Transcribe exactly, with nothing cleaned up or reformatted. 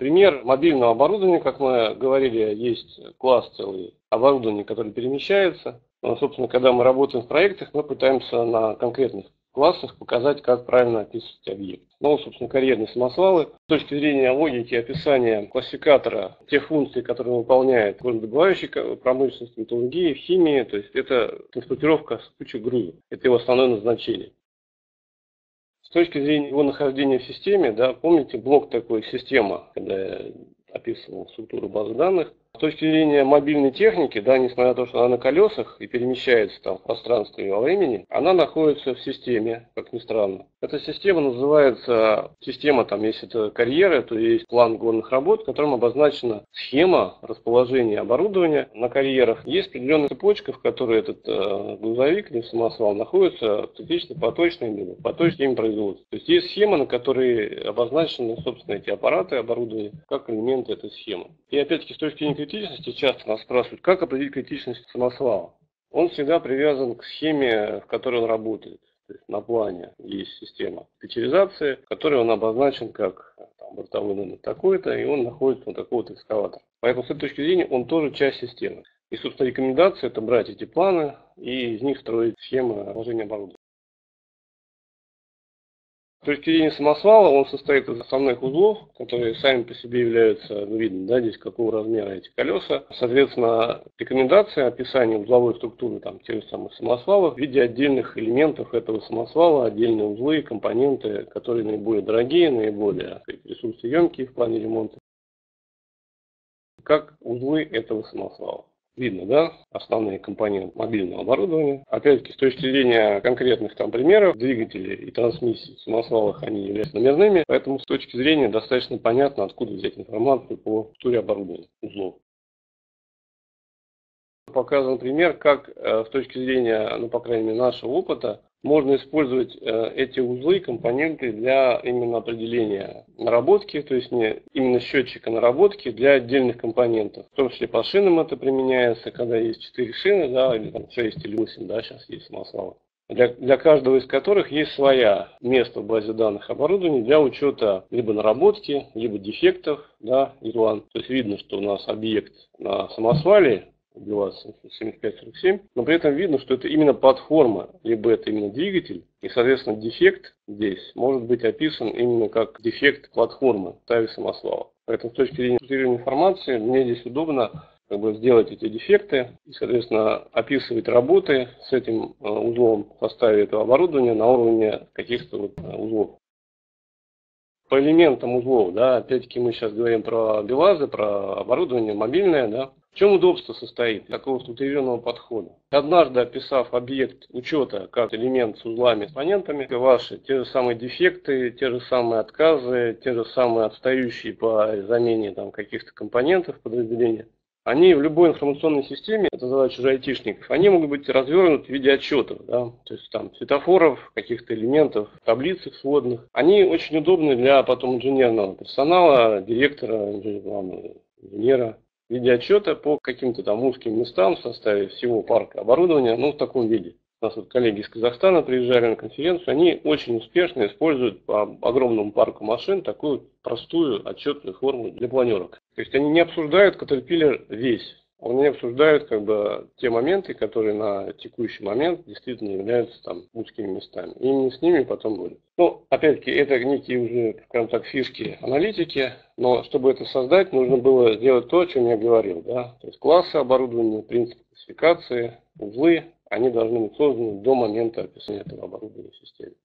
Пример мобильного оборудования, как мы говорили, есть класс целый оборудования, которое перемещается. Но, собственно, когда мы работаем в проектах, мы пытаемся на конкретных классах показать, как правильно описывать объект. Ну, собственно, карьерные самосвалы. С точки зрения логики описания классификатора тех функций, которые он выполняет в добывающей промышленности, металлургии, в химии, то есть это транспортировка с кучей грузов. Это его основное назначение. С точки зрения его нахождения в системе, да, помните, блок такой система, когда я описывал структуру базы данных. С точки зрения мобильной техники, да, несмотря на то, что она на колесах и перемещается там в пространстве и во времени, она находится в системе, как ни странно. Эта система называется, система, там, если это карьеры, то есть план горных работ, в котором обозначена схема расположения оборудования на карьерах. Есть определенная цепочка, в которой этот э, грузовик или самосвал находится циклично поточной или поточной производства. То есть есть схема, на которой обозначены, собственно, эти аппараты, оборудование, как элементы этой схемы. И опять-таки с точки зрения критичности часто нас спрашивают, как определить критичность самосвала. Он всегда привязан к схеме, в которой он работает. То есть на плане есть система специализации, в которой он обозначен как там, бортовой номер такой-то, и он находится на такого-то экскаватора. Поэтому с этой точки зрения он тоже часть системы. И, собственно, рекомендация – это брать эти планы и из них строить схемы расположения оборудования. С точки зрения самосвала он состоит из основных узлов, которые сами по себе являются, ну, видно, да, здесь какого размера эти колеса. Соответственно, рекомендация описания узловой структуры там, тех же самых самосвалов в виде отдельных элементов этого самосвала, отдельные узлы, компоненты, которые наиболее дорогие, наиболее ресурсоемкие в плане ремонта, как узлы этого самосвала. Видно, да, основные компоненты мобильного оборудования. Опять-таки, с точки зрения конкретных там примеров, двигателей и трансмиссий в самосвалах они являются номерными, поэтому с точки зрения достаточно понятно, откуда взять информацию по структуре оборудования узлов. Показан пример, как э, с точки зрения, ну, по крайней мере, нашего опыта, можно использовать э, эти узлы, компоненты для именно определения наработки, то есть не именно счетчика наработки для отдельных компонентов. В том числе по шинам это применяется, когда есть четыре шины, да, или там шесть или восемь, да, сейчас есть самосвалы. Для, для каждого из которых есть своя место в базе данных оборудования для учета либо наработки, либо дефектов, да, ИРЛАН. То есть видно, что у нас объект на самосвале БелАЗ семьдесят пять сорок семь, но при этом видно, что это именно платформа, либо это именно двигатель, и, соответственно, дефект здесь может быть описан именно как дефект платформы в ставе самосвала. Поэтому с точки зрения структурирования информации мне здесь удобно как бы сделать эти дефекты и, соответственно, описывать работы с этим узлом в составе этого оборудования на уровне каких-то вот узлов. По элементам узлов, да, опять-таки мы сейчас говорим про БелАЗы, про оборудование мобильное, да. В чем удобство состоит такого структурированного подхода? Однажды описав объект учета как элемент с узлами, компонентами, ваши те же самые дефекты, те же самые отказы, те же самые отстающие по замене там, каких-то компонентов подразделения, они в любой информационной системе, это задача уже айтишников, они могут быть развернуты в виде отчетов, да, то есть там светофоров, каких-то элементов, таблиц сводных. Они очень удобны для потом инженерного персонала, директора, инженера. В виде отчета по каким-то там узким местам в составе всего парка оборудования, ну в таком виде. У нас вот коллеги из Казахстана приезжали на конференцию, они очень успешно используют по огромному парку машин такую простую отчетную форму для планерок. То есть они не обсуждают Caterpillar весь, они не обсуждают как бы те моменты, которые на текущий момент действительно являются там узкими местами. И именно с ними потом будет. Ну, опять-таки, это некие уже, скажем так, фишки аналитики, но чтобы это создать, нужно было сделать то, о чем я говорил, да, то есть классы оборудования, принципы классификации, узлы, они должны быть созданы до момента описания этого оборудования в системе.